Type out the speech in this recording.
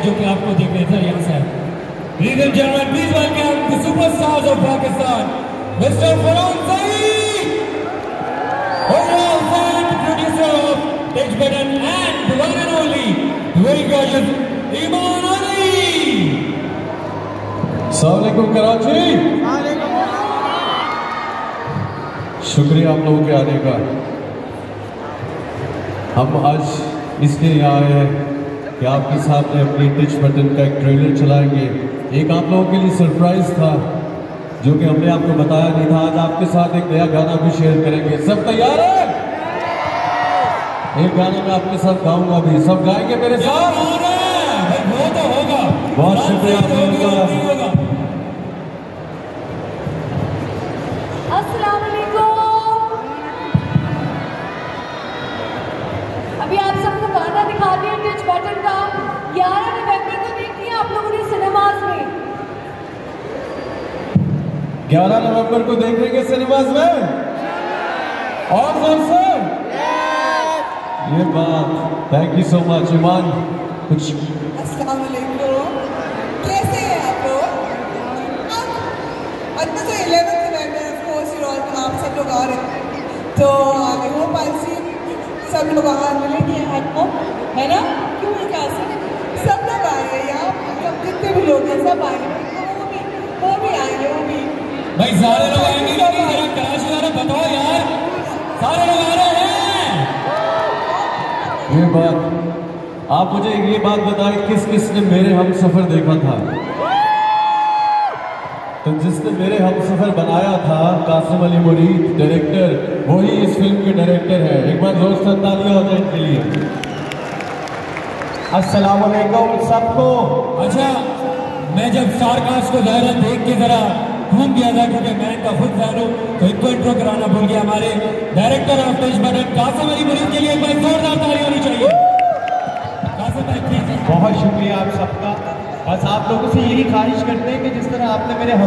जो कि आपको देख रहे थे यहाँ से। Ladies and gentlemen, please welcome the superstars of Pakistan, Mr. Farhan Saeed, overall fan producer of Text Button, and the one and only, the very gorgeous Iman Ali. अस्सलामुअलैकुम कराची। शुक्रिया आप लोगों के आने का। हम आज इसलिए यहाँ आए हैं कि आपके सामने अपनी टेक्स्ट बटन का एक ट्रेलर चलाएंगे। एक आप लोगों के लिए सरप्राइज था जो कि हमने आपको बताया नहीं था। आज आपके साथ एक नया गाना भी शेयर करेंगे। सब तैयार है? एक गाना मैं आपके साथ गाऊंगा भी। सब गाएंगे मेरे साथ? वो तो होगा। बहुत शुक्रिया आप लोगों का। अस्सलाम वालेकुम। अभी आप सबको गाना दिखाते हैं टेक्स्ट बटन का। 11 नवंबर को देखिए आप लोगों ने सिनेमाज में। 11 नवंबर को देखेंगे सिनेमाज में और जोर से ये बात। Thank you so much Iman. कुछ अस्सलाम वालेकुम, कैसे हैं आप लोग? आज तो 11th November, of course, you all, आप सब लोग आ रहे हैं, तो आई होप आई सी सब लोग वहाँ मिलेंगे आपको, है ना? क्यों सब लोग आए यहाँ, मतलब जितने भी लोग हैं सब आए, वो भी आएंगे, वो भी। भाई सारे लोग आएंगे कि नहीं? जरा कराची वाले बताओ यार, सारे लोग आ रहे हैं? ये बात आप मुझे ये बात बताएं, किस किसने मेरे हम सफर देखा था? तो जिसने मेरे हम सफर बनाया था, कासिम अली मुरीद डायरेक्टर, वही इस फिल्म के डायरेक्टर है। एक बार जोर से तालियां हो जाए इनके लिए। अस्सलाम वालेकुम सबको। अच्छा, मैं जब स्टारकास्ट को ज़रा देख के जरा घूम गया था, क्योंकि मैं इनका खुद फैन हूँ, तो इनको इंट्रो कराना भूल गया। हमारे director of text button Kasim Ali Murid के लिए एक बार जोरदार ताली होनी चाहिए। कासिम भाई प्लीज। बहुत शुक्रिया आप सबका। बस आप लोगों से यही ख्वाहिश करते हैं कि जिस तरह आपने मेरे